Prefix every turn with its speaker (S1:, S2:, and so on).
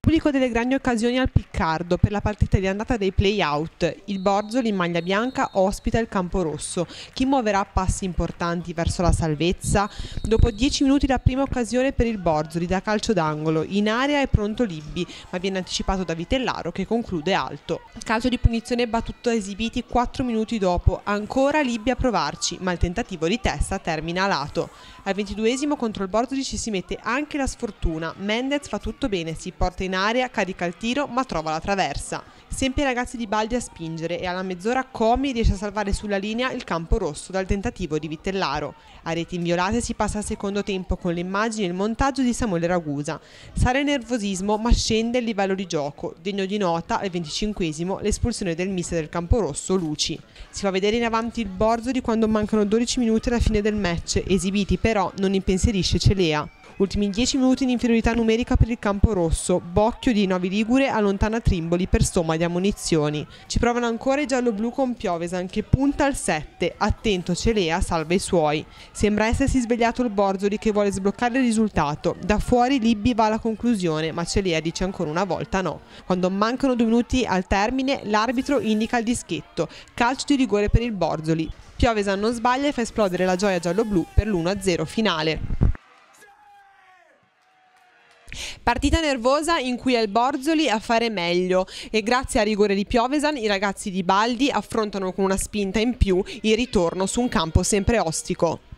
S1: Pubblico delle grandi occasioni al Piccardo per la partita di andata dei play-out. Il Borzoli in maglia bianca ospita il Camporosso. Chi muoverà passi importanti verso la salvezza? Dopo 10 minuti la prima occasione per il Borzoli da calcio d'angolo. In area è pronto Libbi, ma viene anticipato da Vitellaro che conclude alto. Calcio di punizione battuto esibiti 4 minuti dopo. Ancora Libbi a provarci, ma il tentativo di testa termina a lato. Al 22esimo contro il Borzoli ci si mette anche la sfortuna. Mendez fa tutto bene, si porta in area, carica il tiro ma trova la traversa. Sempre i ragazzi di Baldi a spingere e alla mezz'ora Comi riesce a salvare sulla linea il Camporosso dal tentativo di Vitellaro. A reti inviolate si passa al secondo tempo con le immagini e il montaggio di Samuele Ragusa. Sale il nervosismo ma scende il livello di gioco. Degno di nota al 25esimo l'espulsione del mister del Camporosso Luci. Si fa vedere in avanti il Borzoli quando mancano 12 minuti alla fine del match, esibiti però non impensierisce Celea. Ultimi 10 minuti in inferiorità numerica per il Camporosso. Bocchio di Novi Ligure allontana Trimboli per somma di ammonizioni. Ci provano ancora i giallo-blu con Piovesan che punta al 7. Attento Celea salva i suoi. Sembra essersi svegliato il Borzoli che vuole sbloccare il risultato. Da fuori Libbi va alla conclusione, ma Celea dice ancora una volta no. Quando mancano 2 minuti al termine, l'arbitro indica il dischetto. Calcio di rigore per il Borzoli. Piovesan non sbaglia e fa esplodere la gioia giallo-blu per l'1-0 finale. Partita nervosa in cui è il Borzoli a fare meglio e grazie a rigore di Piovesan i ragazzi di Baldi affrontano con una spinta in più il ritorno su un campo sempre ostico.